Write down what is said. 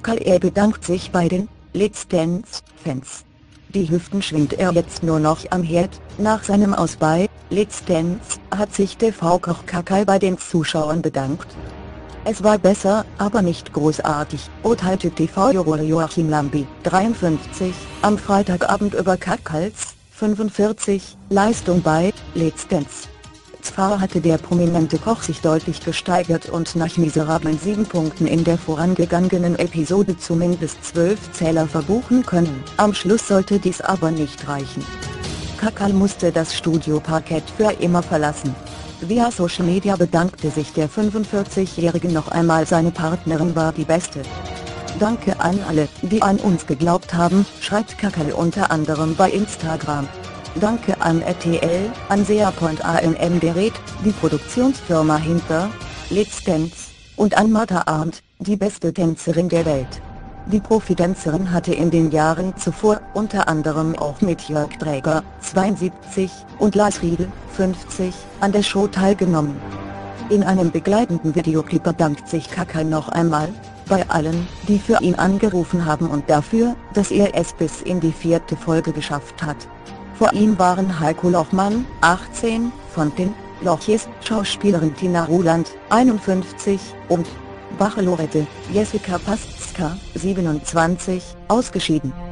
Kakal. Er bedankt sich bei den Let's Dance-Fans. Die Hüften schwingt er jetzt nur noch am Herd. Nach seinem Aus bei Let's Dance hat sich TV-Koch Kakal bei den Zuschauern bedankt. Es war besser, aber nicht großartig, urteilte TV-Juror Joachim Lambi, 53, am Freitagabend über Kakals, 45, Leistung bei Let's Dance. Zwar hatte der prominente Koch sich deutlich gesteigert und nach miserablen 7 Punkten in der vorangegangenen Episode zumindest 12 Zähler verbuchen können, am Schluss sollte dies aber nicht reichen. Kakal musste das Studioparkett für immer verlassen. Via Social Media bedankte sich der 45-Jährige noch einmal, seine Partnerin war die Beste. Danke an alle, die an uns geglaubt haben, schreibt Kakal unter anderem bei Instagram. Danke an RTL, an SEA.ANM Gerät, die Produktionsfirma hinter Let's Dance, und an Martha Arndt, die beste Tänzerin der Welt. Die Profitänzerin hatte in den Jahren zuvor unter anderem auch mit Jörg Dräger, 72, und Lars Riedel, 50, an der Show teilgenommen. In einem begleitenden Videoclip bedankt sich Kakal noch einmal bei allen, die für ihn angerufen haben und dafür, dass er es bis in die 4. Folge geschafft hat. Vor ihm waren Heiko Lochmann, 18, Fontin, Lochjes, Schauspielerin Tina Ruland, 51, und Bachelorette, Jessica Pastzka, 27, ausgeschieden.